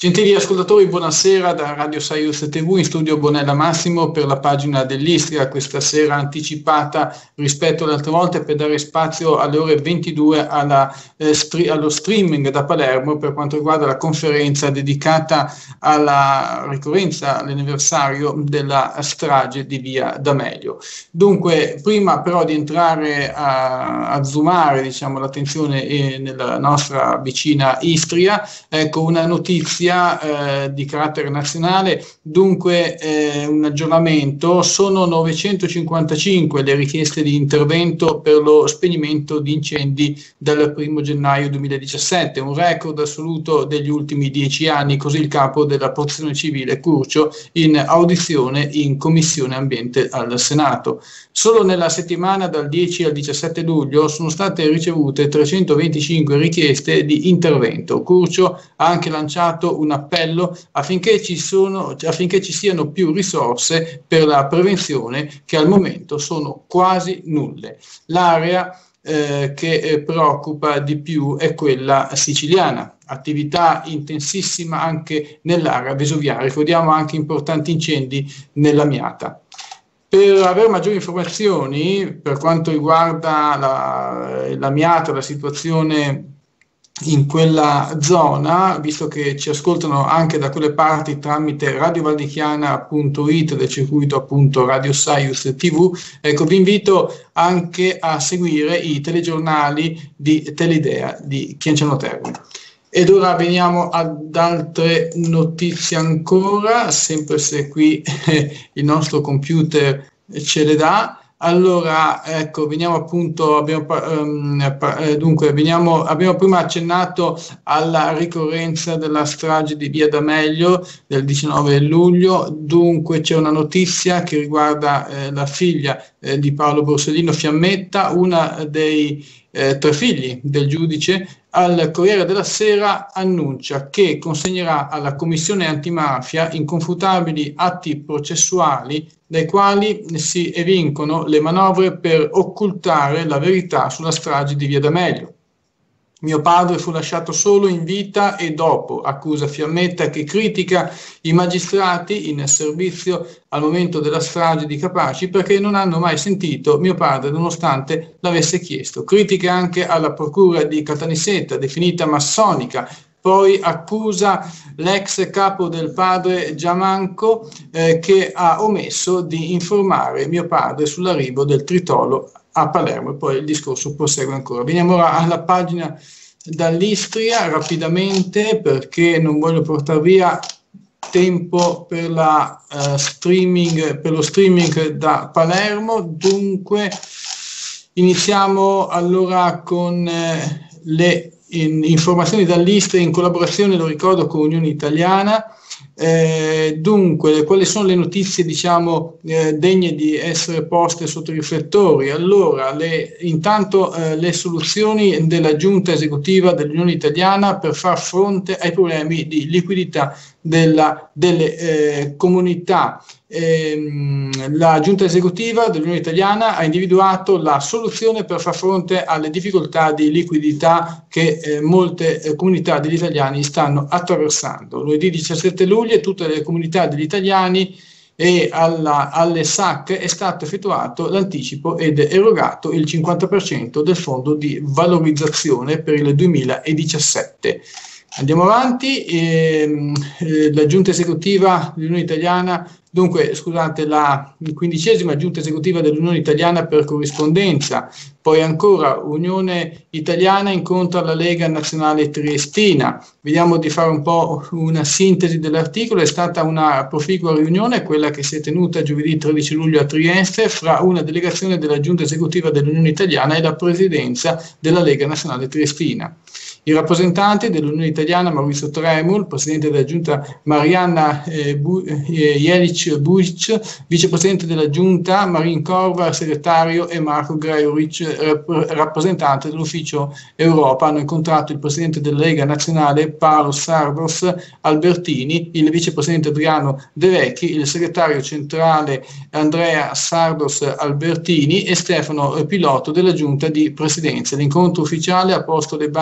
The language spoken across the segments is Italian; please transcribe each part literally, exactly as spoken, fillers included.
Gentili ascoltatori, buonasera da Radio Saius tivù, in studio Bonella Massimo per la pagina dell'Istria, questa sera anticipata rispetto alle altre volte per dare spazio alle ore ventidue alla, eh, stri- allo streaming da Palermo per quanto riguarda la conferenza dedicata alla ricorrenza, all'anniversario della strage di Via D'Amelio. Dunque, prima però di entrare a, a zoomare diciamo, l'attenzione eh, nella nostra vicina Istria, ecco una notizia Eh, di carattere nazionale, dunque eh, un aggiornamento: sono novecentocinquantacinque le richieste di intervento per lo spegnimento di incendi dal primo gennaio duemiladiciassette, un record assoluto degli ultimi dieci anni, così il capo della Protezione Civile Curcio in audizione in Commissione Ambiente al Senato. Solo nella settimana dal dieci al diciassette luglio sono state ricevute trecentoventicinque richieste di intervento. Curcio ha anche lanciato un appello affinché ci, sono, affinché ci siano più risorse per la prevenzione, che al momento sono quasi nulle. L'area eh, che eh, preoccupa di più è quella siciliana. Attività intensissima anche nell'area vesuviana, ricordiamo anche importanti incendi nella Miata. Per avere maggiori informazioni per quanto riguarda la, la Miata, la situazione in quella zona, visto che ci ascoltano anche da quelle parti tramite radiovaldichiana punto it del circuito appunto Radio Saius tivù, ecco vi invito anche a seguire i telegiornali di Telidea di Chianciano Terme. Ed ora veniamo ad altre notizie ancora, sempre se qui eh, il nostro computer ce le dà. Allora, ecco, veniamo appunto, abbiamo, um, dunque, veniamo, abbiamo prima accennato alla ricorrenza della strage di Via D'Amelio del diciannove luglio, dunque c'è una notizia che riguarda eh, la figlia eh, di Paolo Borsellino Fiammetta, una dei eh, tre figli del giudice. Al Corriere della Sera annuncia che consegnerà alla Commissione Antimafia inconfutabili atti processuali dai quali si evincono le manovre per occultare la verità sulla strage di Via D'Amelio. Mio padre fu lasciato solo in vita e dopo, accusa Fiammetta, che critica i magistrati in servizio al momento della strage di Capaci perché non hanno mai sentito mio padre nonostante l'avesse chiesto. Critica anche alla procura di Caltanissetta, definita massonica. Poi accusa l'ex capo del padre Giamanco eh, che ha omesso di informare mio padre sull'arrivo del tritolo a Palermo. E poi il discorso prosegue ancora. Veniamo ora alla pagina dall'Istria rapidamente, perché non voglio portare via tempo per, la, uh, streaming, per lo streaming da Palermo. Dunque iniziamo allora con eh, le in, informazioni dall'Istria in collaborazione, lo ricordo, con Unione Italiana. Eh, dunque, quali sono le notizie diciamo eh, degne di essere poste sotto i riflettori? Allora, le, intanto eh, le soluzioni della giunta esecutiva dell'Unione Italiana per far fronte ai problemi di liquidità della, delle eh, comunità. Eh, la giunta esecutiva dell'Unione Italiana ha individuato la soluzione per far fronte alle difficoltà di liquidità che eh, molte eh, comunità degli italiani stanno attraversando. Lunedì diciassette luglio tutte le comunità degli italiani e alla, alle S A C è stato effettuato l'anticipo ed erogato il cinquanta per cento del fondo di valorizzazione per il duemiladiciassette. Andiamo avanti, eh, eh, la giunta esecutiva dell'Unione Italiana, dunque scusate, la quindicesima giunta esecutiva dell'Unione Italiana per corrispondenza, poi ancora Unione Italiana incontra la Lega Nazionale Triestina. Vediamo di fare un po' una sintesi dell'articolo. È stata una proficua riunione, quella che si è tenuta giovedì tredici luglio a Trieste, fra una delegazione della giunta esecutiva dell'Unione Italiana e la presidenza della Lega Nazionale Triestina. I rappresentanti dell'Unione Italiana Maurizio Tremul, presidente della giunta Marianna eh, Bu- eh, Jelic Buic, vicepresidente della giunta Marin Corvar, segretario, e Marco Greuric, rap- rappresentante dell'ufficio Europa, hanno incontrato il presidente della Lega Nazionale Paolo Sardos Albertini, il vicepresidente Adriano De Vecchi, il segretario centrale Andrea Sardos Albertini e Stefano Pilotto della giunta di presidenza. L'incontro ufficiale ha posto le basi per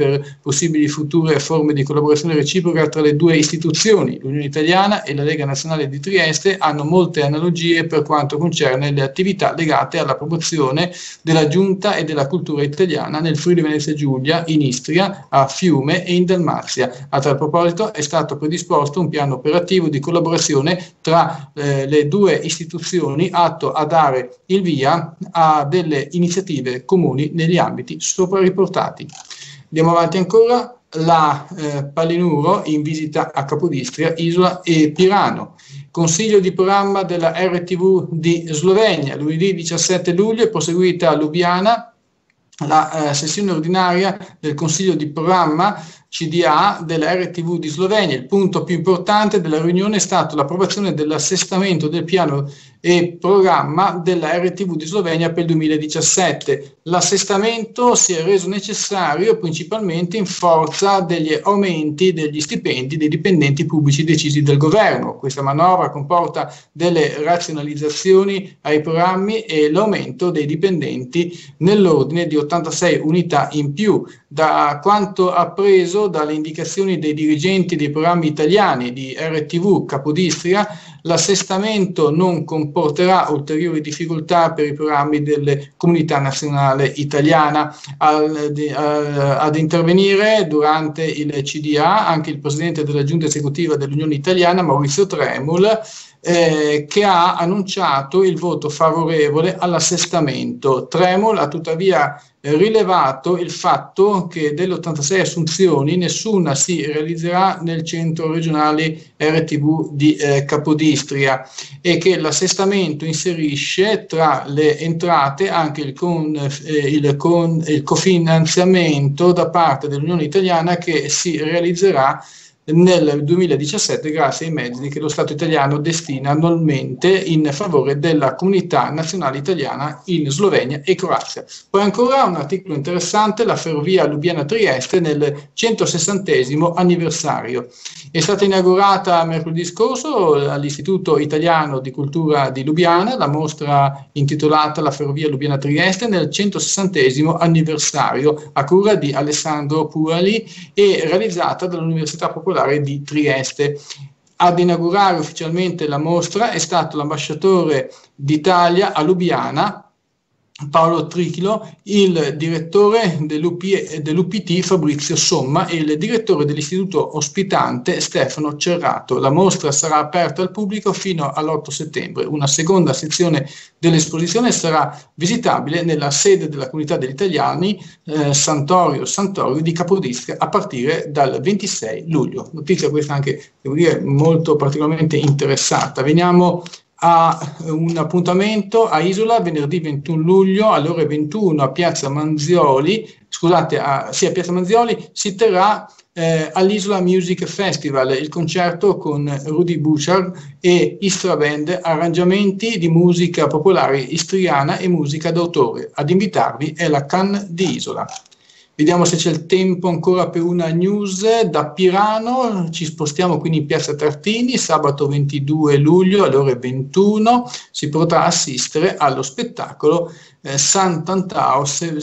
per possibili future forme di collaborazione reciproca tra le due istituzioni. L'Unione Italiana e la Lega Nazionale di Trieste hanno molte analogie per quanto concerne le attività legate alla promozione della giunta e della cultura italiana nel Friuli Venezia Giulia, in Istria, a Fiume e in Dalmazia. A tal proposito è stato predisposto un piano operativo di collaborazione tra eh, le due istituzioni atto a dare il via a delle iniziative comuni negli ambiti sopra riportati. Andiamo avanti ancora. La eh, Palinuro in visita a Capodistria, Isola e Pirano. Consiglio di programma della R T V di Slovenia. Lunedì diciassette luglio è proseguita a Lubiana la eh, sessione ordinaria del Consiglio di programma C D A della R T V di Slovenia. Il punto più importante della riunione è stato l'approvazione dell'assestamento del piano e programma della R T V di Slovenia per il duemiladiciassette. L'assestamento si è reso necessario principalmente in forza degli aumenti degli stipendi dei dipendenti pubblici decisi dal governo. Questa manovra comporta delle razionalizzazioni ai programmi e l'aumento dei dipendenti nell'ordine di ottantasei unità in più. Da quanto appreso dalle indicazioni dei dirigenti dei programmi italiani di R T V Capodistria, l'assestamento non comporterà ulteriori difficoltà per i programmi delle comunità nazionale italiana. Al, di, a, ad intervenire durante il C D A anche il presidente della giunta esecutiva dell'Unione Italiana, Maurizio Tremul, Eh, che ha annunciato il voto favorevole all'assestamento. Tremol ha tuttavia eh, rilevato il fatto che delle ottantasei assunzioni nessuna si realizzerà nel centro regionale R T V di eh, Capodistria e che l'assestamento inserisce tra le entrate anche il, con, eh, il, con, il cofinanziamento da parte dell'Unione Italiana che si realizzerà nel duemiladiciassette grazie ai mezzi che lo Stato italiano destina annualmente in favore della comunità nazionale italiana in Slovenia e Croazia. Poi ancora un articolo interessante, la ferrovia Lubiana-Trieste nel centosessantesimo anniversario. È stata inaugurata mercoledì scorso all'Istituto Italiano di Cultura di Lubiana la mostra intitolata La ferrovia Lubiana-Trieste nel centosessantesimo anniversario a cura di Alessandro Purali e realizzata dall'Università Popolare di Trieste. Ad inaugurare ufficialmente la mostra è stato l'ambasciatore d'Italia a Lubiana, Paolo Trichilo, il direttore dell'U P T Fabrizio Somma e il direttore dell'istituto ospitante Stefano Cerrato. La mostra sarà aperta al pubblico fino all'otto settembre. Una seconda sezione dell'esposizione sarà visitabile nella sede della comunità degli italiani eh, Santorio Santorio di Capodistria a partire dal ventisei luglio. Notizia questa anche, devo dire, molto particolarmente interessata. Veniamo a un appuntamento a Isola venerdì ventuno luglio alle ore ventuno a Piazza Manzioli, scusate, a, sì, a Piazza Manzioli si terrà eh, all'Isola Music Festival il concerto con Rudy Bouchard e Istra Band, arrangiamenti di musica popolare istriana e musica d'autore. Ad invitarvi è la Can di Isola. Vediamo se c'è il tempo ancora per una news da Pirano. Ci spostiamo quindi in Piazza Tartini, sabato ventidue luglio alle ore ventuno si potrà assistere allo spettacolo eh, Sant'Antao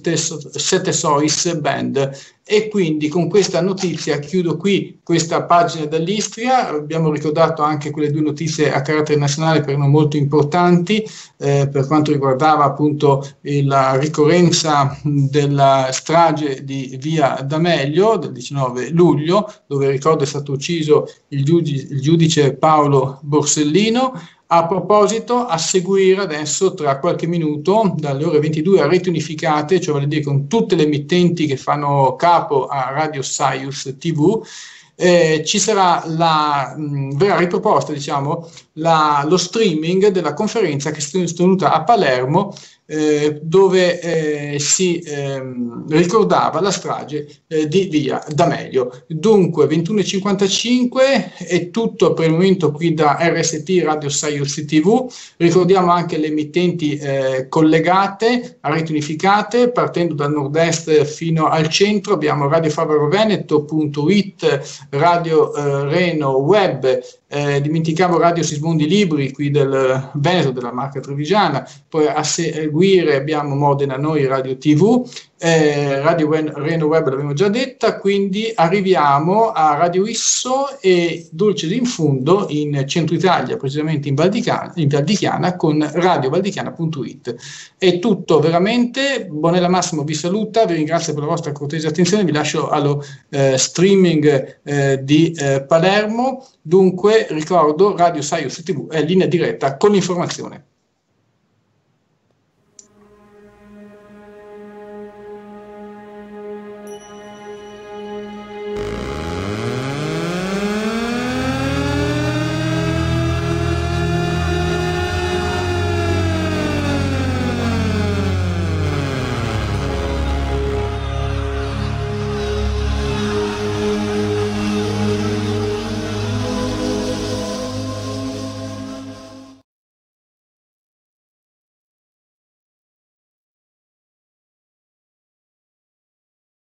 Sette Sois Band. E quindi con questa notizia chiudo qui questa pagina dall'Istria. Abbiamo ricordato anche quelle due notizie a carattere nazionale che erano molto importanti eh, per quanto riguardava appunto la ricorrenza della strage di Via D'Amelio del diciannove luglio, dove ricordo è stato ucciso il giudice, il giudice Paolo Borsellino. A proposito, a seguire adesso tra qualche minuto dalle ore ventidue a reti unificate, cioè vale dire con tutte le emittenti che fanno capo a Radio Saius tivù, eh, ci sarà la, mh, verrà riproposta diciamo, la, lo streaming della conferenza che si è tenuta a Palermo, eh, dove eh, si eh, ricordava la strage eh, di Via D'Amelio. Dunque ventuno e cinquantacinque è tutto per il momento qui da R S T Radio Saius tivù. Ricordiamo anche le emittenti eh, collegate a reti unificate, partendo dal nord-est fino al centro abbiamo Radio Favaro Veneto punto it, Radio eh, Reno Web, eh, dimenticavo Radio Sismondi Libri qui del Veneto, della Marca Trevigiana, poi a seguire seguire abbiamo Modena Noi Radio tivù, eh, Radio Reno Web l'abbiamo già detta, quindi arriviamo a Radio Isso e Dulce d'Infundo in Centro Italia, precisamente in Valdichiana, in Valdichiana con radio valdichiana punto it. È tutto veramente, Bonella Massimo vi saluta, vi ringrazio per la vostra cortese attenzione, vi lascio allo eh, streaming eh, di eh, Palermo. Dunque ricordo Radio Saius tivù è linea diretta con l'informazione.